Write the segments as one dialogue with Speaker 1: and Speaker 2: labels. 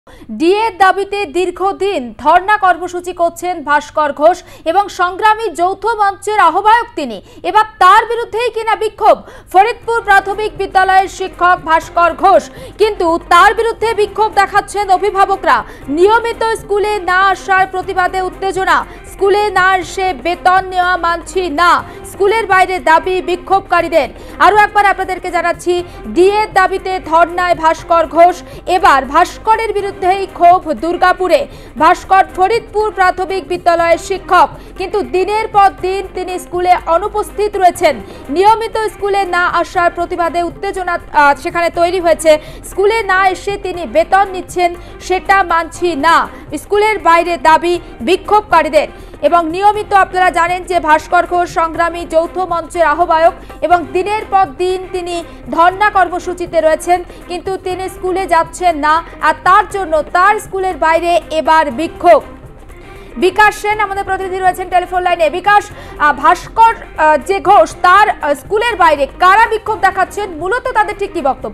Speaker 1: ডিএর দাবিতে দীর্ঘদিন ধর্ণা কর্মসূচি করছেন ভাস্কর ঘোষ এবং সংগ্রামী যৌথ মঞ্চের আহ্বায়ক তিনি। এবার তার বিরুদ্ধেই কিনা বিক্ষোভ ফরিদপুর প্রাথমিক বিদ্যালয়ের শিক্ষক ভাস্কর ঘোষ, কিন্তু তার বিরুদ্ধে বিক্ষোভ দেখাচ্ছেন অভিভাবকরা। নিয়মিত স্কুলে না আসার প্রতিবাদে উত্তেজনা, স্কুলে না এসে বেতন নেওয়া মানছি না, স্কুলের বাইরে দাবি বিক্ষোভকারীদের। আরও একবার আপনাদেরকে জানাচ্ছি, ডিএর দাবিতে ধর্নায় ভাস্কর ঘোষ। এবার ভাস্করের বিরুদ্ধেই ক্ষোভ দুর্গাপুরে। ভাস্কর ফরিদপুর প্রাথমিক বিদ্যালয়ের শিক্ষক, কিন্তু দিনের পর দিন তিনি স্কুলে অনুপস্থিত রয়েছেন। নিয়মিত স্কুলে না আসার প্রতিবাদে উত্তেজনা সেখানে তৈরি হয়েছে। স্কুলে না এসে তিনি বেতন নিচ্ছেন, সেটা মানছি না, স্কুলের বাইরে দাবি বিক্ষোভকারীদের। এবং নিয়মিত আপনারা জানেন যে ভাস্কর ঘোষ সংগ্রামী যৌথ মঞ্চের আহ্বায়ক এবং দিনের পর দিন তিনি ধর্ণা কর্মসূচিতে রয়েছেন, কিন্তু তিনি স্কুলে যাচ্ছেন না, আর তার জন্য তার স্কুলের বাইরে এবার বিক্ষোভ। বিকাশ সেন আমাদের প্রতিনিধি রয়েছেন টেলিফোন লাইনে। বিকাশ, ভাস্কর যে ঘোষ তার স্কুলের বাইরে কারা বিক্ষোভ দেখাচ্ছেন, মূলত তাদের ঠিক কি বক্তব্য?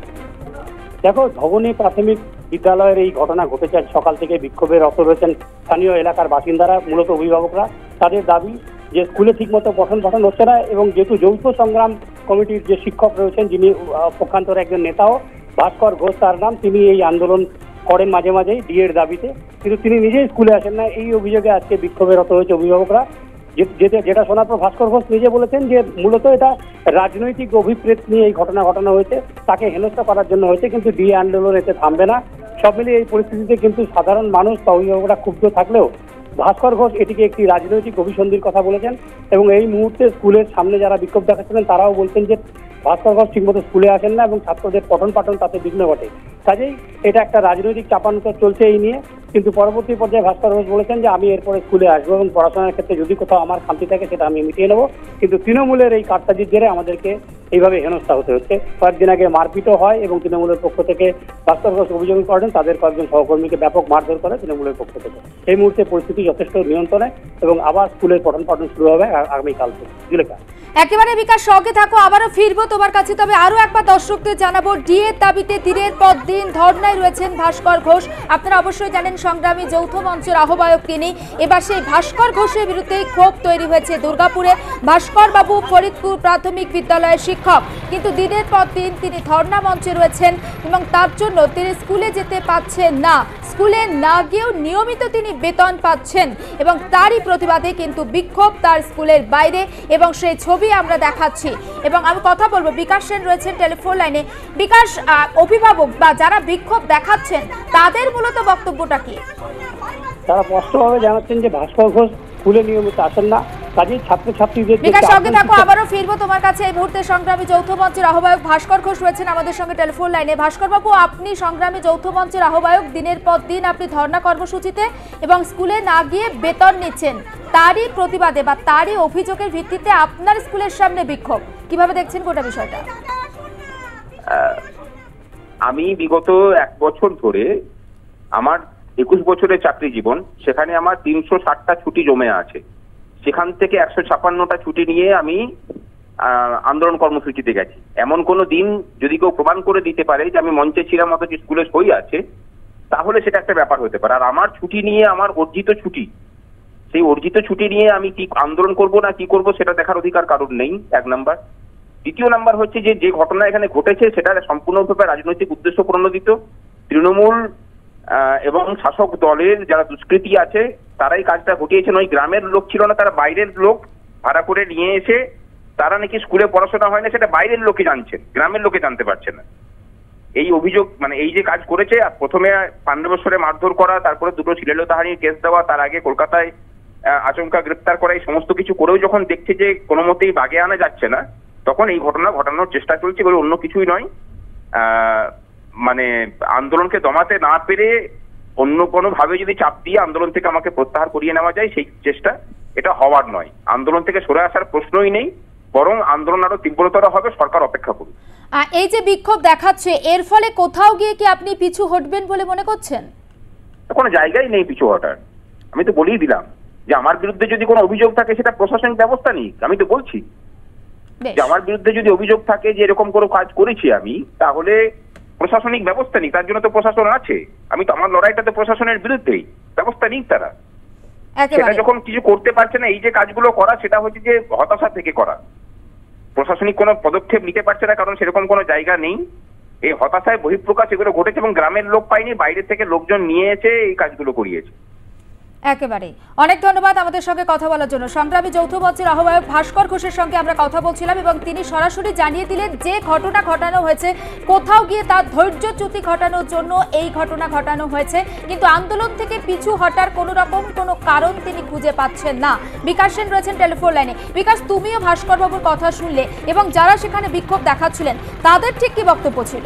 Speaker 2: দেখো, ধবনী প্রাথমিক বিদ্যালয়ের এই ঘটনা ঘটেছে। সকাল থেকে বিক্ষোভে রত রয়েছেন স্থানীয় এলাকার বাসিন্দারা, মূলত অভিভাবকরা। তাদের দাবি যে স্কুলে ঠিকমতো পঠন পাঠন হচ্ছে না, এবং যেহেতু যৌথ সংগ্রাম কমিটির যে শিক্ষক রয়েছেন, যিনি পক্ষান্তরে একজন নেতাও, ভাস্কর ঘোষ তার নাম, তিনি এই আন্দোলন করেন মাঝে মাঝেই ডিএর দাবিতে, কিন্তু তিনি নিজেই স্কুলে আসেন না। এই অভিযোগে আজকে বিক্ষোভে রত হয়েছে অভিভাবকরা। যেটা শোনার পর ভাস্কর ঘোষ নিজে বলেছেন যে মূলত এটা রাজনৈতিক অভিপ্রেত নিয়ে এই ঘটনা ঘটানো হয়েছে, তাকে হেনস্থা করার জন্য হয়েছে, কিন্তু ডিএ আন্দোলন এতে থামবে না। সব মিলিয়ে এই পরিস্থিতিতে কিন্তু সাধারণ মানুষ বা অভিভাবকরা ক্ষুব্ধ থাকলেও ভাস্কর ঘোষ এটিকে একটি রাজনৈতিক অভিসন্ধির কথা বলেছেন। এবং এই মুহূর্তে স্কুলের সামনে যারা বিক্ষোভ দেখাচ্ছিলেন তারাও বলছেন যে ভাস্কর ঘোষ ঠিকমতো স্কুলে আসেন না এবং ছাত্রদের পঠন পাঠন তাতে বিঘ্ন ঘটে। কাজেই এটা একটা রাজনৈতিক চাপানুতর চলছে এই নিয়ে। কিন্তু পরবর্তী পর্যায়ে ভাস্কর ঘোষ বলেছেন যে আমি এরপরে স্কুলে আসবো এবং পড়াশোনার ক্ষেত্রে যদি কোথাও আমার খামতি থাকে সেটা আমি মিটিয়ে নেবো, কিন্তু তৃণমূলের এই কারসাজির জেরে আমাদেরকে এইভাবে হেনস্থা হতে হচ্ছে। কয়েকদিন আগে মারপিটও হয় এবং তৃণমূলের পক্ষ থেকে ভাস্কর ঘোষ অভিযোগ করেন তাদের কয়েকজন সহকর্মীকে ব্যাপক মারধর করে তৃণমূলের পক্ষ থেকে। এই মুহূর্তে পরিস্থিতি যথেষ্ট নিয়ন্ত্রণে এবং আবার স্কুলের পঠন পাঠন শুরু হবে আগামীকাল থেকে। জুলেখা,
Speaker 1: একেবারে বিকাশ সঙ্গে থাকো, আবারও ফিরবো তোমার কাছে। তবে আরো একবার দর্শকদের জানাবো, ডিএর দাবিতে দিনের পর দিন ধর্নায় রয়েছেন ভাস্কর ঘোষ। আপনারা অবশ্যই জানেন সংগ্রামী যৌথ মঞ্চের আহ্বায়ক তিনি। এবার সেই ভাস্কর ঘোষের বিরুদ্ধে ক্ষোভ তৈরি হয়েছে দুর্গাপুরে। ভাস্কর বাবু ফরিদপুর প্রাথমিক বিদ্যালয়ের শিক্ষক, কিন্তু দিনের পর দিন তিনি ধর্না মঞ্চে রয়েছেন এবং তার জন্য তিনি স্কুলে যেতে পারছেন না। স্কুলে না গিয়েও নিয়মিত তিনি বেতন পাচ্ছেন এবং তারই প্রতিবাদে কিন্তু বিক্ষোভ তার স্কুলের বাইরে, এবং সেই ছবি আমরা দেখাচ্ছি। এবং আমি কথা বলবো, বিকাশ সেন রয়েছেন টেলিফোন লাইনে। বিকাশ, অভিভাবক বা যারা বিক্ষোভ দেখাচ্ছেন তাদের মূলত বক্তব্যটা কি?
Speaker 2: তারা স্পষ্টভাবে জানাচ্ছেন যে ভাস্কর ঘোষ স্কুলে নিয়মিত আসেন না, কাজেই ছাত্রছাত্রীদের।
Speaker 1: বিকাশ সঙ্গে থাকো, আবারও ফিরবো তোমার কাছে। এই মুহূর্তে সংগ্রামী যৌথ মঞ্চের আহ্বায়ক ভাস্কর ঘোষ রয়েছেন আমাদের সঙ্গে টেলিফোন লাইনে। ভাস্কর বাবু, আপনি সংগ্রামী যৌথ মঞ্চের আহ্বায়ক, দিনের পর দিন আপনি ধর্ণা কর্মসূচিতে এবং স্কুলে না গিয়ে বেতন নিচ্ছেন, তারই প্রতিবাদে বা তারই অভিযোগের ভিত্তিতে আপনার স্কুলের সামনে বিক্ষোভ। কিভাবে দেখছেন গোটা বিষয়টা?
Speaker 3: আমি বিগত 1 বছর ধরে, আমার 21 বছরের চাকরি জীবন, সেখানে আমার 360টা ছুটি জমে আছে। সেখান থেকে 156টা ছুটি নিয়ে আমি আন্দোলন কর্মসূচিতে গেছি। এমন কোনো দিন যদি কেউ প্রমাণ করে দিতে পারে যে আমি মঞ্চে ছিলাম অথচ স্কুলে সই আছে, তাহলে সেটা একটা ব্যাপার হতে পারে। আর আমার ছুটি নিয়ে, আমার অর্জিত ছুটি, সেই অর্জিত ছুটি নিয়ে আমি কি আন্দোলন করব না কি করব সেটা দেখার অধিকার কারণ নেই, 1 নাম্বার। দ্বিতীয় নাম্বার হচ্ছে যে ঘটনা এখানে ঘটেছে সেটা সম্পূর্ণভাবে রাজনৈতিক উদ্দেশ্য প্রণোদিত। তৃণমূল এবং শাসক দলের যারা দুষ্কৃতী আছে তারাই কাজটা ঘটিয়েছেন। ওই গ্রামের লোক ছিল না, তারা বাইরের লোক ভাড়া করে নিয়ে এসে তারা নাকি স্কুলে পড়াশোনা হয় না সেটা বাইরের লোকে জানছেন, গ্রামের লোকে জানতে পারছে না। এই অভিযোগ, মানে এই যে কাজ করেছে, প্রথমে 15 বছরে মারধর করা, তারপরে 2টো শ্লীলতাহানির কেস দেওয়া, তার আগে কলকাতায় আচমকা গ্রেপ্তার করা, এই সমস্ত কিছু করেও যখন দেখছে যে কোনো মতেই বাগে আনা যাচ্ছে না, তখন এই ঘটনা ঘটানোর চেষ্টা চলছে বলে অন্য কিছুই নয়। মানে আন্দোলনকে দমাতে না পেরে অন্য কোনো ভাবে যদি চাপ দিয়ে আন্দোলন থেকে আমাকে প্রত্যাহার করিয়ে নেওয়া যায়, সেই চেষ্টা এটা হওয়ার নয়। আন্দোলন থেকে সরে আসার প্রশ্নই নেই, বরং আন্দোলন আরো তীব্রতর হবে। সরকার অপেক্ষা করুন।
Speaker 1: এই যে বিক্ষোভ দেখাচ্ছে, এর ফলে কোথাও গিয়ে কি আপনি পিছু হটবেন বলে মনে করছেন?
Speaker 3: কোনো জায়গায় নেই পিছু হটার। আমি তো বলেই দিলাম যে আমার বিরুদ্ধে যদি কোনো অভিযোগ থাকে সেটা প্রশাসনিক ব্যবস্থা নিক। আমি তো বলছি যে আমার বিরুদ্ধে যদি অভিযোগ থাকে যে এরকম কোনো কাজ করেছি আমি, তাহলে প্রশাসনিক ব্যবস্থা নিক, তার জন্য তো প্রশাসন আছে। আমি তো আমার লড়াইটা তো প্রশাসনের বিরুদ্ধেই, ব্যবস্থা নিক তারা। সেটা যখন কিছু করতে পারছে না, এই যে কাজগুলো করা সেটা হচ্ছে যে হতাশা থেকে করা, প্রশাসনিক কোনো পদক্ষেপ নিতে পারছে না কারণ সেরকম কোনো জায়গা নেই। এই হতাশায় বহিঃপ্রকাশ এগুলো ঘটেছে এবং গ্রামের লোক পায়নি, বাইরে থেকে লোকজন নিয়ে এসে এই কাজগুলো করিয়েছে।
Speaker 1: একেবারে অনেক ধন্যবাদ আমাদের সঙ্গে কথা বলার জন্য। সংগ্রামী যৌথ মঞ্চের আহ্বায়ক ভাস্কর ঘোষের সঙ্গে আমরা কথা বলছিলাম এবং তিনি সরাসরি জানিয়ে দিলেন যে ঘটনা ঘটানো হয়েছে কোথাও গিয়ে তার ধৈর্যচ্যুতি ঘটানোর জন্য এই ঘটনা ঘটানো হয়েছে, কিন্তু আন্দোলন থেকে পিছু হটার কোনো রকম কোনো কারণ তিনি খুঁজে পাচ্ছেন না। বিকাশ সেন রয়েছেন টেলিফোন লাইনে। বিকাশ, তুমিও ভাস্কর বাবুর কথা শুনলে এবং যারা সেখানে বিক্ষোভ দেখাচ্ছিলেন তাদের ঠিক কি বক্তব্য ছিল?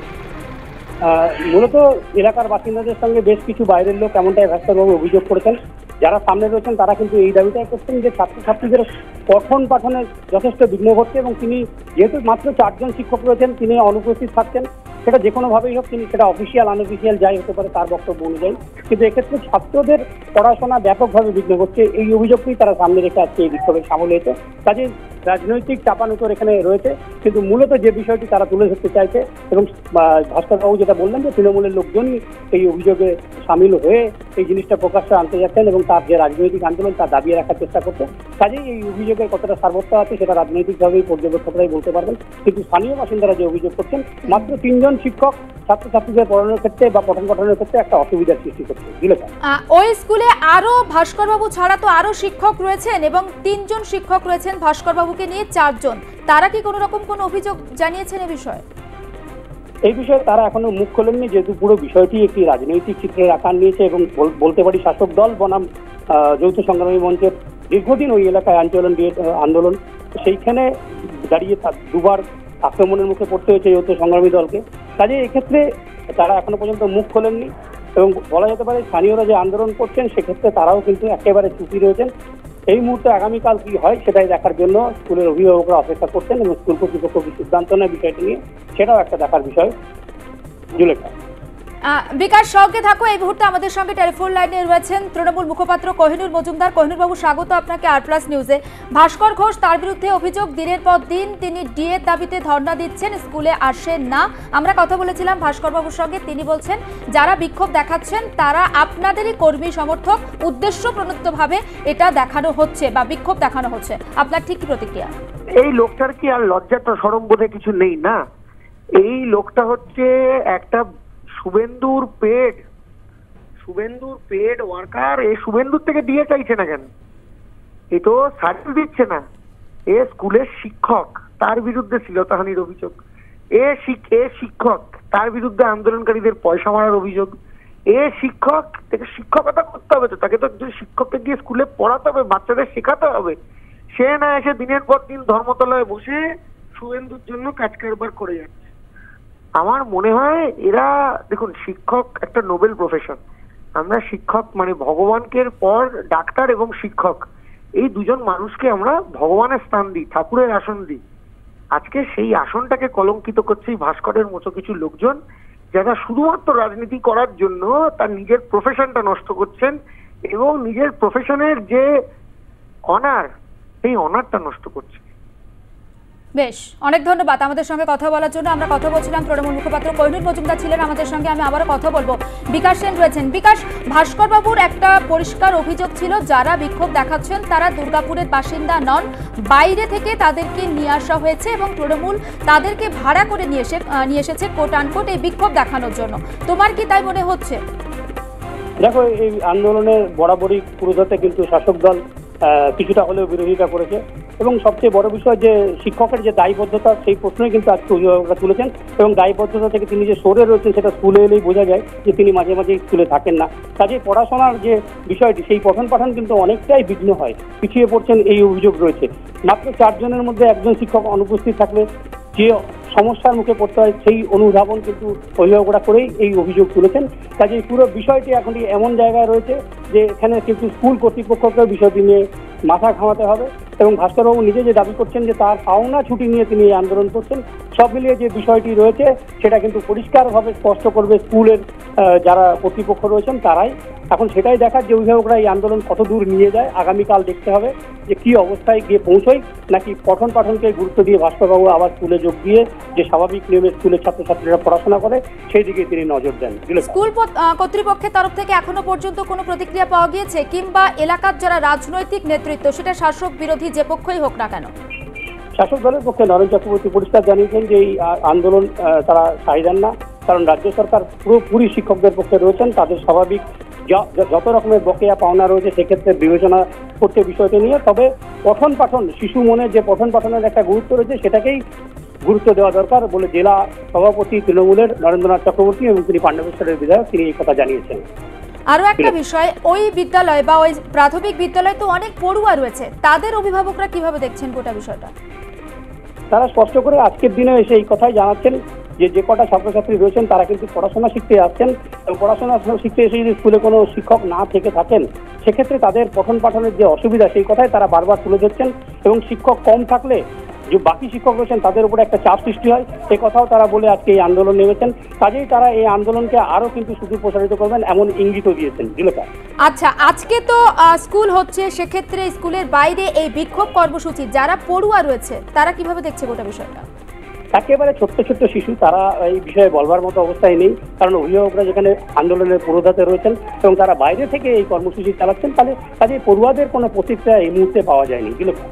Speaker 2: মূলত এলাকার বাসিন্দাদের সঙ্গে বেশ কিছু বাইরের লোক এমনটাই ভাস্করবাবু অভিযোগ করেছেন। যারা সামনে রয়েছেন তারা কিন্তু এই দাবিটাই করছেন যে ছাত্রছাত্রীদের পঠন পাঠনে যথেষ্ট বিঘ্ন ঘটছে এবং তিনি যেহেতু মাত্র 4 জন শিক্ষক রয়েছেন তিনি অনুপস্থিত থাকছেন, সেটা যে কোনোভাবেই হোক, তিনি সেটা অফিসিয়াল আনঅফিসিয়াল যাই হতে পারে তার বক্তব্য অনুযায়ী, কিন্তু এক্ষেত্রে ছাত্রদের পড়াশোনা ব্যাপকভাবে বিঘ্ন ঘটছে এই অভিযোগটি তারা সামনে রেখে আজকে এই বিক্ষোভে সামিল হয়েছে। কাজে রাজনৈতিক চাপানুতর এখানে রয়েছে, কিন্তু মূলত যে বিষয়টি তারা তুলে ধরতে চাইছে এবং ভাস্করবাবু যেটা বললেন যে তৃণমূলের লোকজনই এই অভিযোগে সামিল হয়ে এই জিনিসটা প্রকাশ্যে আনতে যাচ্ছেন এবং তার যে রাজনৈতিক আন্দোলন তা দাবিয়ে রাখার চেষ্টা করছে। কাজেই এই অভিযোগের কতটা সার্বত্র আছে সেটা রাজনৈতিকভাবেই পর্যবেক্ষকরাই বলতে পারবেন, কিন্তু স্থানীয় বাসিন্দারা যে অভিযোগ করছেন মাত্র 3 জন শিক্ষক ছাত্রছাত্রীদের পড়ানোর ক্ষেত্রে বা পঠন পাঠনের ক্ষেত্রে একটা অসুবিধার সৃষ্টি করছে।
Speaker 1: ওই স্কুলে আরো ভাস্করবাবু ছাড়া তো আরো শিক্ষক রয়েছেন এবং 3 জন শিক্ষক রয়েছেন, ভাস্করবাবুকে নিয়ে 4 জন। তারা কি কোনো রকম কোনো অভিযোগ জানিয়েছেন এ বিষয়ে?
Speaker 2: এই বিষয়ে তারা এখনো মুখ খোলেননি, যেহেতু পুরো বিষয়টি একটি রাজনৈতিক চিত্রের আকার নিয়েছে এবং বলতে পারি শাসক দল বনাম যৌথ সংগ্রামী মঞ্চের দীর্ঘদিন ওই এলাকায় আন্দোলন, সেইখানে দাঁড়িয়ে দুবার আক্রমণের মুখে পড়তে হয়েছে যৌথ সংগ্রামী দলকে। কাজে এক্ষেত্রে তারা এখনো পর্যন্ত মুখ খোলেননি এবং বলা যেতে পারে স্থানীয়রা যে আন্দোলন করছেন সেক্ষেত্রে তারাও কিন্তু একেবারে চুপি রয়েছেন। এই মুহূর্তে আগামীকাল কি হয় সেটাই দেখার জন্য স্কুলের অভিভাবকরা অপেক্ষা করছেন এবং স্কুল কর্তৃপক্ষ কি সিদ্ধান্ত নেয় বিষয়টি নিয়ে সেটাও একটা দেখার বিষয়। জুলেখা,
Speaker 1: বিকাশ সঙ্গে থাকো। এই মুহূর্তে আমাদের সঙ্গে টেলিফোন লাইনে রয়েছেন তৃণমূল মুখপাত্র কোহিনুর মজুমদার। কোহিনুর বাবু, স্বাগত আপনাকে আর+ নিউজে। ভাস্কর ঘোষ, তার বিরুদ্ধে অভিযোগ দিনের পর দিন তিনি ডিএর দাবিতে ধর্ণা দিচ্ছেন, স্কুলে আসেন না। আমরা কথা বলেছিলাম ভাস্কর বাবুর সঙ্গে, তিনি বলছেন যারা বিক্ষোভ দেখাচ্ছেন তারা আপনাদেরই কর্মী সমর্থক, উদ্দেশ্য প্রণোদিতভাবে এটা দেখানো হচ্ছে বা বিক্ষোভ দেখানো হচ্ছে। আপনার ঠিক কি প্রতিক্রিয়া?
Speaker 4: এই লোকটার কি আর লজ্জাটা শরম বোধে কিছু নেই না? এই লোকটা হচ্ছে একটা শুভেন্দুর পেড ওয়ার্কার। এই শুভেন্দুর থেকে দিয়ে চাইছে না কেন? এ তো সার্ভিস দিচ্ছে না। এ স্কুলের শিক্ষক, তার বিরুদ্ধে শ্লীলতাহানির অভিযোগ। এ শিক্ষক, তার বিরুদ্ধে আন্দোলনকারীদের পয়সা মারার অভিযোগ। এ শিক্ষক, তাকে শিক্ষকতা করতে হবে, তো তাকে তো শিক্ষককে দিয়ে স্কুলে পড়াতে হবে, বাচ্চাদের শেখাতে হবে। সে না এসে দিনের পর দিন ধর্মতলায় বসে শুভেন্দুর জন্য কাজ কারবার করে যাচ্ছে। আমার মনে হয় এরা, দেখুন, শিক্ষক একটা নোবেল প্রফেশন। আমরা শিক্ষক মানে ভগবানকে পর ডাক্তার এবং শিক্ষক, এই দুজন মানুষকে আমরা ভগবানের স্থান দিই, ঠাকুরের আসন দিই। আজকে সেই আসনটাকে কলঙ্কিত করছে এই ভাস্করের মতো কিছু লোকজন, যারা শুধুমাত্র রাজনীতি করার জন্য তার নিজের প্রফেশনটা নষ্ট করছেন এবং নিজের প্রফেশনের যে অনার, সেই অনারটা নষ্ট করছে।
Speaker 1: বেশ, অনেক ধন্যবাদ আমাদের সঙ্গে কথা বলার জন্য। আমরা কথা বলছিলাম তৃণমূল মুখপাত্র কোহিনুর মজুমদার ছিলেন আমাদের সঙ্গে। আমি আবারও কথা বলবো, বিকাশ সেন রয়েছেন। বিকাশ, ভাস্করবাবুর একটা পরিষ্কার অভিযোগ ছিল যারা বিক্ষোভ দেখাচ্ছেন তারা দুর্গাপুরের বাসিন্দা নন, বাইরে থেকে তাদেরকে নিয়ে আসা হয়েছে এবং তৃণমূল তাদেরকে ভাড়া করে নিয়ে এসেছে কোট আনকোট এই বিক্ষোভ দেখানোর জন্য। তোমার কি তাই মনে হচ্ছে?
Speaker 2: দেখো, এই আন্দোলনের বরাবরই পুরোধতে কিন্তু শাসক দল কিছুটা হলেও বিরোধিতা করেছে এবং সবচেয়ে বড় বিষয় যে শিক্ষকের যে দায়বদ্ধতা সেই প্রশ্নই কিন্তু আজকে অভিভাবকরা তুলেছেন এবং দায়বদ্ধতা থেকে তিনি যে সরে রয়েছেন সেটা স্কুলে এলেই বোঝা যায় যে তিনি মাঝে মাঝে স্কুলে থাকেন না। কাজে পড়াশোনার যে বিষয়টি সেই পঠন পাঠন কিন্তু অনেকটাই বিঘ্ন হয়, পিছিয়ে পড়ছেন এই অভিযোগ রয়েছে। মাত্র 4 জনের মধ্যে একজন শিক্ষক অনুপস্থিত থাকলে যে সমস্যার মুখে পড়তে হয় সেই অনুধাবন কিন্তু অভিভাবকরা করেই এই অভিযোগ তুলেছেন। কাজে পুরো বিষয়টি এখন এমন জায়গায় রয়েছে যে এখানে কিন্তু স্কুল কর্তৃপক্ষকে বিষয়টি নিয়ে মাথা ঘামাতে হবে এবং ভাস্করবাবু নিজে যে দাবি করছেন যে তার পাওনা ছুটি নিয়ে তিনি এই আন্দোলন করছেন, সব মিলিয়ে যে বিষয়টি রয়েছে সেটা কিন্তু পরিষ্কারভাবে স্পষ্ট করবে স্কুলের যারা কর্তৃপক্ষ রয়েছেন তারাই। এখন সেটাই দেখার যে অভিভাবকরা এই আন্দোলন কত দূর নিয়ে যায়, আগামীকাল দেখতে হবে যে কি অবস্থায় গিয়ে পৌঁছয়, নাকি পঠন পাঠনকে গুরুত্ব দিয়ে ভাস্করবাবু আবার স্কুলে যোগ দিয়ে যে স্বাভাবিক নিয়মে স্কুলের ছাত্রছাত্রীরা পড়াশোনা করে সেই দিকে তিনি নজর দেন।
Speaker 1: স্কুল কর্তৃপক্ষের তরফ থেকে এখনো পর্যন্ত কোনো প্রতিক্রিয়া পাওয়া গিয়েছে, কিংবা এলাকার যারা রাজনৈতিক নেতৃত্ব, সেটা শাসক বিরোধী যে পক্ষই হোক না কেন?
Speaker 2: শাসক দলের পক্ষে নরেন চক্রবর্তী পরিষ্কার জানিয়েছেন যে এই আন্দোলন তারা সায় দেন না, কারণ রাজ্য সরকার পুরোপুরি শিক্ষকদের পক্ষে রয়েছেন। তাদের স্বাভাবিক যত রকমের বকেয়া পাওনা রয়েছে সেক্ষেত্রে বিবেচনা করতে বিষয়টি নিয়ে, তবে পঠন পাঠন শিশু মনে যে পঠন পাঠনের একটা গুরুত্ব রয়েছে সেটাকেই গুরুত্ব দেওয়া দরকার বলে জেলা সভাপতি তৃণমূলের নরেন্দ্রনাথ চক্রবর্তী এবং তিনি পাণ্ডবেশ্বরের বিধায়ক তিনি এই কথা জানিয়েছেন।
Speaker 1: আরো একটা বিষয়, ওই বিদ্যালয় বা ওই প্রাথমিক বিদ্যালয়ে তো অনেক পড়ুয়া রয়েছে, তাদের অভিভাবকরা কিভাবে দেখছেন গোটা বিষয়টা?
Speaker 2: তারা স্পষ্ট করে আজকের দিনে এসে এই কথাই জানাচ্ছেন যে কটা ছাত্রছাত্রী রয়েছেন তারা কিন্তু পড়াশোনা শিখতে আসছেন, এবং পড়াশোনা শিখতে এসে যদি স্কুলে কোনো শিক্ষক না থেকে থাকেন সেক্ষেত্রে তাদের পঠন পাঠনের যে অসুবিধা সেই কথাই তারা বারবার তুলে ধরছেন, এবং শিক্ষক কম থাকলে যে বাকি শিক্ষক রয়েছেন তাদের উপরে একটা চাপ সৃষ্টি হয় সে কথাও তারা বলে আজকে এই আন্দোলন নেমেছেন। কাজেই তারা এই আন্দোলনকে আরো কিন্তু সুদূর প্রসারিত করবেন এমন ইঙ্গিতও দিয়েছেন। দিলকা,
Speaker 1: আচ্ছা, আজকে তো স্কুল হচ্ছে, সেক্ষেত্রে স্কুলের বাইরে এই বিক্ষোভ কর্মসূচি যারা পড়ুয়া রয়েছে তারা কিভাবে দেখছে গোটা বিষয়টা?
Speaker 2: একেবারে ছোট্ট ছোট্ট শিশু, তারা এই বিষয়ে বলবার মতো অবস্থায় নেই, কারণ অভিভাবকরা যেখানে আন্দোলনের পুরোধাতে রয়েছেন এবং তারা বাইরে থেকে এই কর্মসূচি চালাচ্ছেন, তাহলে কাজে পড়ুয়াদের কোনো প্রতিক্রিয়া এই মুহূর্তে পাওয়া যায়নি। দিলকা,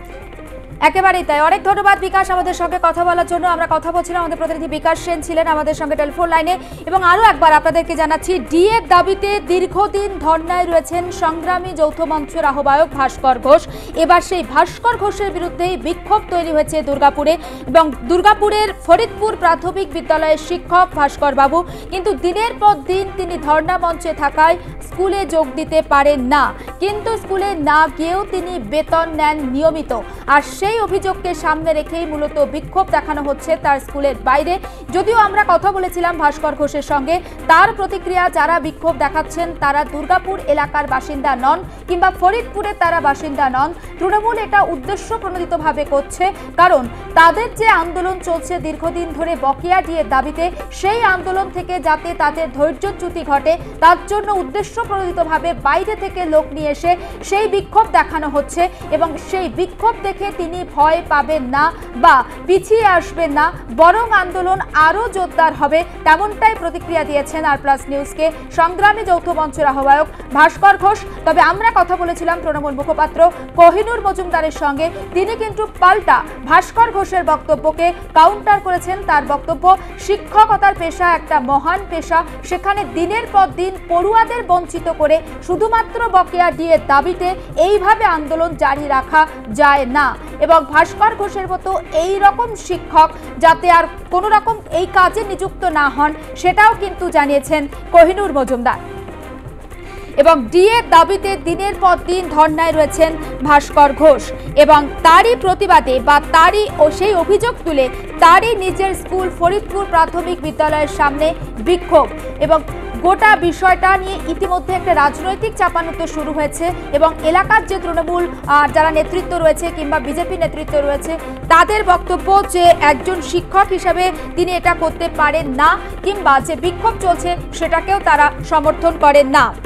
Speaker 1: একেবারেই তাই। অনেক ধন্যবাদ বিকাশ আমাদের সঙ্গে কথা বলার জন্য। আমরা কথা বলছিলাম, আমাদের প্রতিনিধি বিকাশ সেন ছিলেন আমাদের সঙ্গে টেলিফোন লাইনে। এবং আরও একবার আপনাদেরকে জানাচ্ছি, ডিএর দাবিতে দীর্ঘদিন ধর্নায় রয়েছেন সংগ্রামী যৌথ মঞ্চের আহ্বায়ক ভাস্কর ঘোষ। এবার সেই ভাস্কর ঘোষের বিরুদ্ধেই বিক্ষোভ তৈরি হয়েছে দুর্গাপুরে, এবং দুর্গাপুরের ফরিদপুর প্রাথমিক বিদ্যালয়ের শিক্ষক ভাস্কর বাবু কিন্তু দিনের পর দিন তিনি ধর্না মঞ্চে থাকায় স্কুলে যোগ দিতে পারেন না, কিন্তু স্কুলে না গিয়েও তিনি বেতন নেন নিয়মিত। আর সেই অভিযোগকে সামনে রেখেই মূলত বিক্ষোভ দেখানো হচ্ছে তার স্কুলের বাইরে। যদিও আমরা কথা বলেছিলাম ভাস্কর ঘোষের সঙ্গে, তার প্রতিক্রিয়া, যারা বিক্ষোভ দেখাচ্ছেন তারা দুর্গাপুর এলাকার বাসিন্দা নন, কিংবা ফরিদপুরের তারা বাসিন্দা নন। তৃণমূল এটা উদ্দেশ্য প্রণোদিতভাবে করছে, কারণ তাদের যে আন্দোলন চলছে দীর্ঘদিন ধরে বকেয়া ডিএর দাবিতে, সেই আন্দোলন থেকে যাতে তাদের ধৈর্যচ্যুতি ঘটে তার জন্য উদ্দেশ্য প্রণোদিতভাবে বাইরে থেকে লোক নিয়ে এসে সেই বিক্ষোভ দেখানো হচ্ছে, এবং সেই বিক্ষোভ দেখে তিনি ভয় পাবেন না বা পিছিয়ে আসবেন না, বরং আন্দোলন আরো জোরদার হবে, তেমনটাই প্রতিক্রিয়া দিয়েছেন আর প্লাস নিউজকে সংগ্রামী যৌথ মঞ্চের আহ্বায়ক ভাস্কর ঘোষ। তবে আমরা কথা বলেছিলাম তৃণমূল মুখপাত্র কোহিনুর মজুমদারের সঙ্গে, তিনি কিন্তু পাল্টা ভাস্কর ঘোষের বক্তব্যকে কাউন্টার করেছেন। তার বক্তব্য, শিক্ষকতার পেশা একটা মহান পেশা, সেখানে দিনের পর দিন পড়ুয়াদের বঞ্চিত করে শুধুমাত্র বকেয়া ডিএর দাবিতে এইভাবে আন্দোলন জারি রাখা যায় না, এবং ভাস্কর ঘোষের মতো এই রকম শিক্ষক যাতে আর কোনো রকম এই কাজে নিযুক্ত না হন সেটাও কিন্তু জানিয়েছেন কোহিনুর মজুমদার। এবং ডিএর দাবিতে দিনের পর দিন ধর্নায় রয়েছেন ভাস্কর ঘোষ, এবং তারই প্রতিবাদে বা তারই সেই অভিযোগ তুলে তারই নিজের স্কুল ফরিদপুর প্রাথমিক বিদ্যালয়ের সামনে বিক্ষোভ। এবং গোটা বিষয়টা নিয়ে ইতিমধ্যে একটা রাজনৈতিক চাপানুতো শুরু হয়েছে, এবং এলাকার যে তৃণমূল যারা নেতৃত্ব রয়েছে কিংবা বিজেপি নেতৃত্ব রয়েছে তাদের বক্তব্য যে একজন শিক্ষক হিসেবে তিনি এটা করতে পারেন না, কিংবা যে বিক্ষোভ চলছে সেটাকেও তারা সমর্থন করেন না।